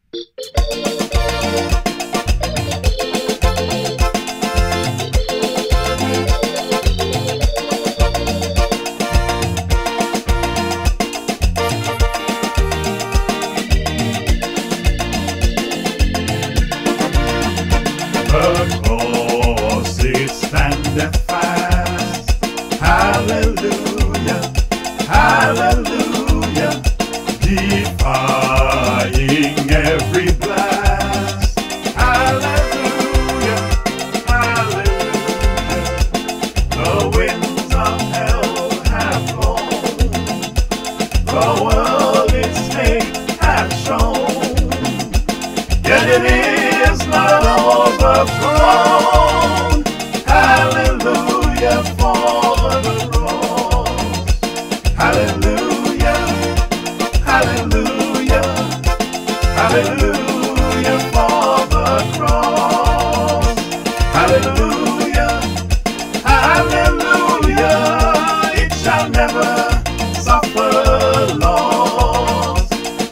The cross it standeth fast. Hallelujah, hallelujah, defying every blast. Hallelujah, hallelujah, the winds of hell have blown, the world its hate hath shown, yet it is not overthrown. Hallelujah for the cross. Hallelujah, hallelujah, hallelujah for the cross. Hallelujah, hallelujah, it shall never suffer loss.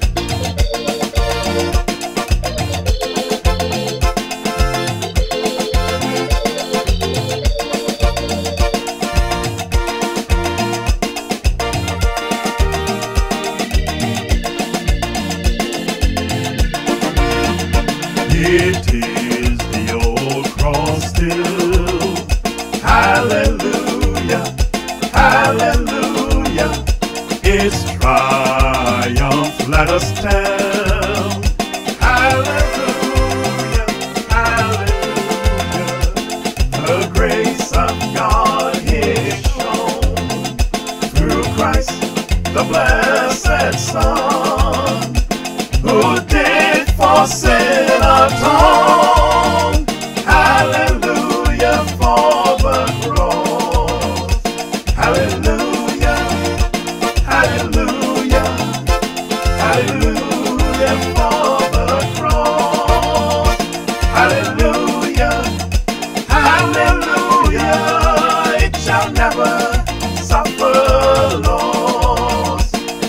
It is the old cross still. Hallelujah, hallelujah, its triumph let us tell. Hallelujah, hallelujah, the grace of God is shown through Christ, the blessed Son, who did for sin atone. Hallelujah for the cross. Hallelujah, hallelujah, hallelujah for the cross. Hallelujah, hallelujah, it shall never suffer loss.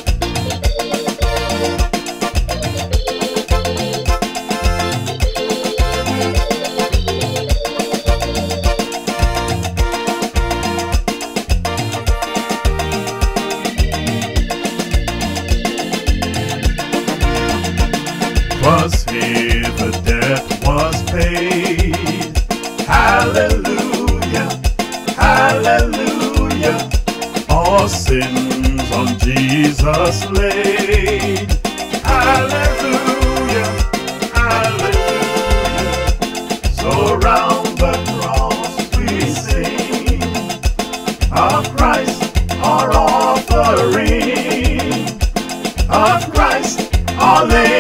Was here the debt was paid. Hallelujah, hallelujah, all sins on Jesus laid. Hallelujah, hallelujah, so round the cross we sing of Christ our offering, of Christ our Lady.